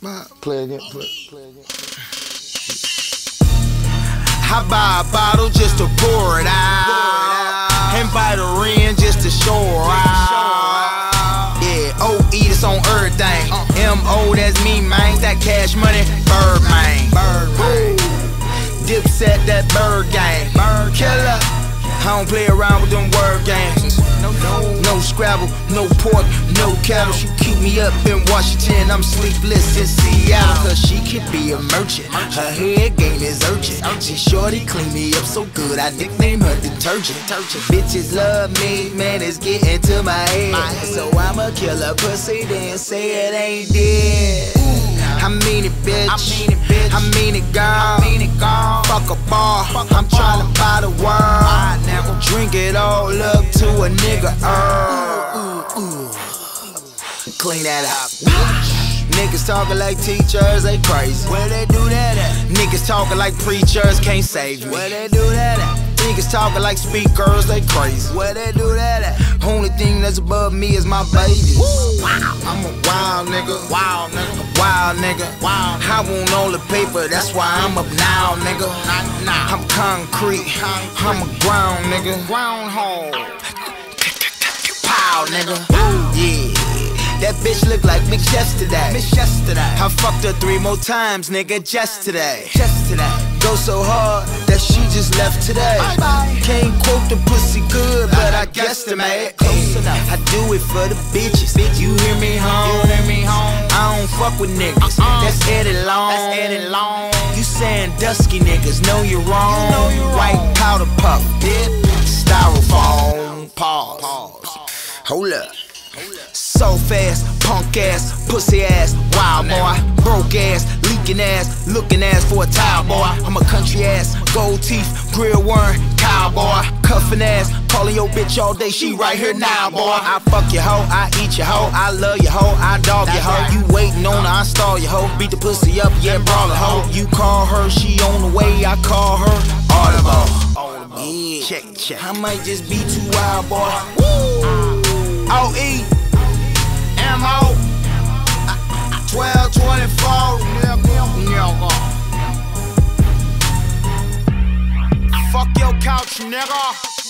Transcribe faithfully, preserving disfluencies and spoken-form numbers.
Play again, play, play again. I buy a bottle just to pour it out, and buy the ring just to show her out. Yeah, O E, that's on everything. M O, that's me, man. That cash money, bird, man. Dipset, that bird gang. Killer. I don't play around with them word games. No Scrabble, no pork, no cattle. She keep me up in Washington, I'm sleepless in Seattle. Cause she can be a merchant, her head game is urgent. She shorty clean me up so good, I nickname her detergent. Bitches love me, man, it's getting to my head. So I'ma kill a pussy, then say it ain't dead. I mean it, bitch. I mean it, bitch. I mean it, girl. I mean it, girl. Fuck a bar. I'm tryna buy the world. I never drink it all up to a nigga. Uh, ooh, ooh. Clean that up. Niggas talking like teachers, they crazy. Where they do that at? Niggas talking like preachers, can't save me. Where they do that at? Niggas talking like speakers, they crazy. Where they do that at? Only thing that's above me is my babies. I'm a wild nigga, wild nigga, wild nigga. Wow. I want all the paper, that's why I'm up now, nigga. I'm concrete, I'm a ground nigga. Groundhog. Pow, nigga. Yeah. That bitch look like Miss Yesterday. Miss Yesterday. I fucked her three more times, nigga, just today. Just today. Go so hard that she just left today. Bye bye. Can't quote the pussy good, but I guesstimate. Close enough. I do it for the bitches. You hear me home? You hear me home? I don't fuck with niggas. Uh-uh. That's Eddie Long. That's Eddie Long. You saying dusky niggas? Know you're wrong. You know you're wrong. White powder puff, dip, styrofoam. Pause. Pause. Hold up. So fast, punk ass, pussy ass, wild boy. Broke ass, leaking ass, looking ass for a towel boy. I'm a country ass, gold teeth, grill worm, cowboy. Cuffin' ass, calling your bitch all day, she right here now boy. I fuck your hoe, I eat your hoe, I love your hoe, I dog your hoe. You waiting on her, I stall your hoe, beat the pussy up, yeah, brawl a hoe. You call her, she on the way, I call her audible. Yeah, check, check. I might just be too wild boy. O E M O twelve twenty-four. Fuck your couch, nigga.